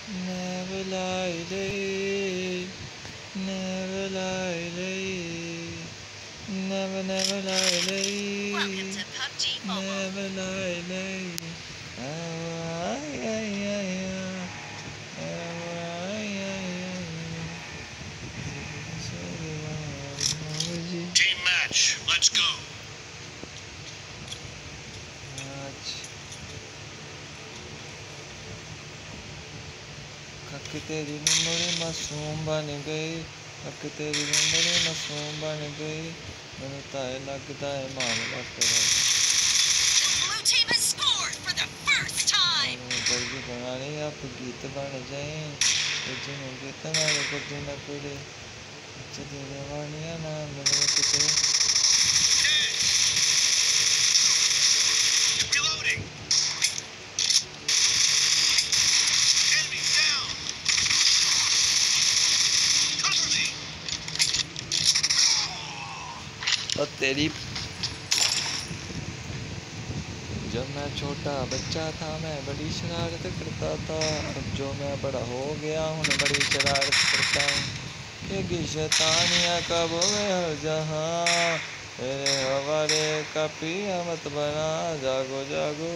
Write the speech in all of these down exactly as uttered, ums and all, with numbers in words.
never lie, lay, never lie, lay, never, never lie, lay. Welcome to Pubg Mobile. Never lie, lay. Ah, ay, ay, ay, ay. Ah, ay, ay, ay, ay. Team match, let's go. कक तेरी उम्र मासूम बन गई, कक तेरी उम्र मासूम बन गई, मैनू ताए लगदा है मामला तेरा। The blue team has scored for the first time. बल्कि बनाने आप गीत बन जाए, जिन्हें गीत नाल कुछ न कुड़े, चली रवानियां ना मिले किते। Reloading. Enemy down. Cover me. और तेरी जब मैं छोटा बच्चा था मैं बड़ी शरारत करता था, अब जो मैं बड़ा हो गया हूँ बड़ी शरारत करता हूँ। कि शैतानियाँ कब में हर जहाँ, तेरे हवाले का पिया मत बना, जागो जागो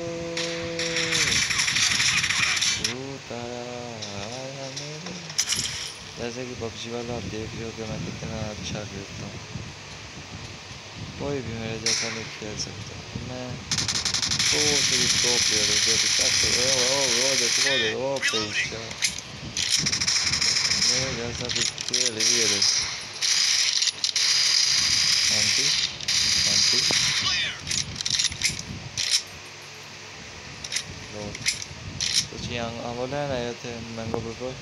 तू तारा आया मेरे। जैसे कि पबजी वाला आप देख रहे हो कि मैं कितना अच्छा खेलता हूँ, कोई भी मेरे जैसा नहीं खेल सकता। मैं तो तेरी तो प्लेयर हो गया, तो ओ ओ ओ देखो वो देखो ओ पैसा मेरे जैसा भी खेल ही है। आंटी आंटी लो कुछ यहाँ वो लेने आए थे मैंगो बिल्कुल।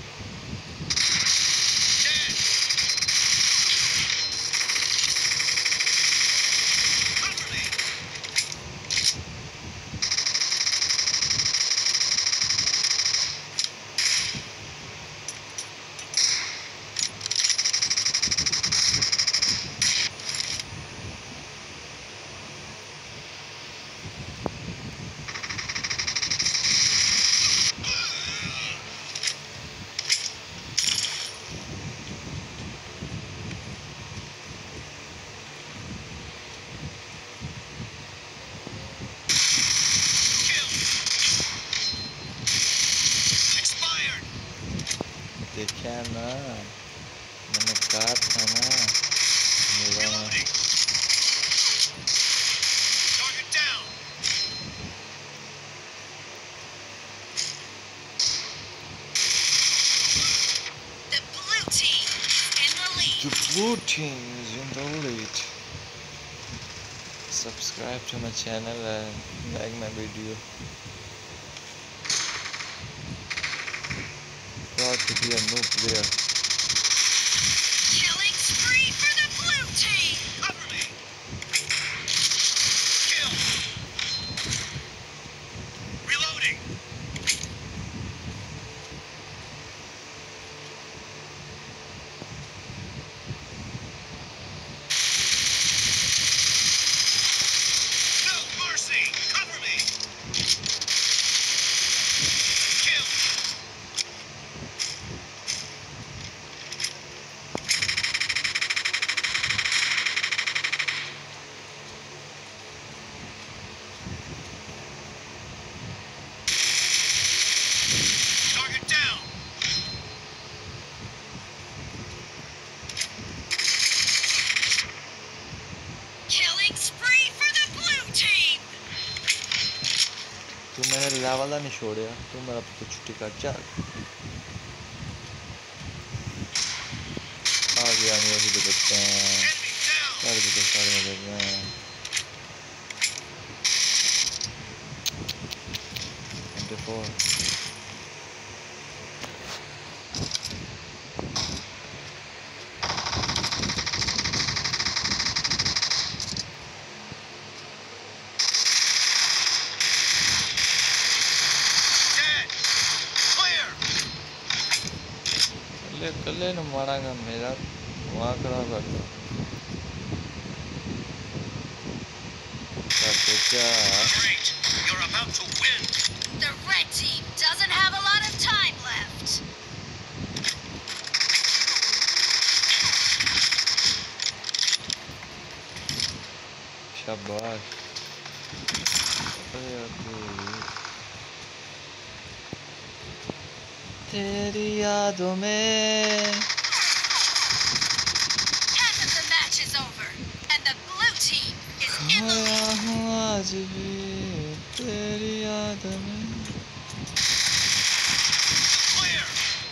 देखा ना मैंने कहा था ना मेरा The blue team is in the lead. Subscribe to my channel and like my video. Proud to be a new player. Killing spree for the blue team. Cover me. Kill. Reloading. No mercy. Cover me. Kill. Target down. Killing spree for the blue team. तू मैंने लावाला नहीं छोड़ा, तू मेरा तो छुट्टी का चल आ गया मेरे भी देखते हैं Enemy down. कर भी तो सारे देख रहे हैं twenty-four Dead. Clear. कल्ले कल्ले न मारांगा मेरा वहाँ खराब कर दो क्या Great. You're about to win. The red team doesn't have a lot of time left. तेरी यादों में Half of the match is over, and the blue team is in the खोया lead. हूँ आज भी तेरी यादों में. Clear.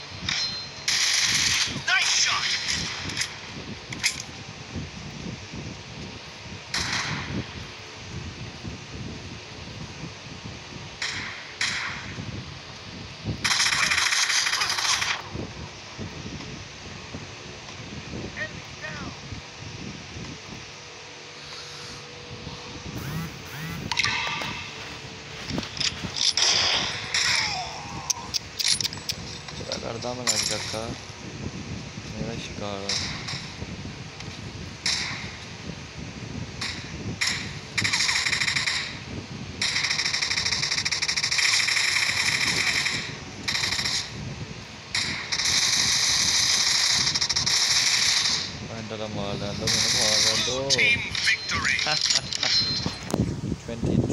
Nice shot. Enemy down. क्या करता मैं लग रखा मेरा शिकार है. Marlando, Marlando. Blue team victory. twenty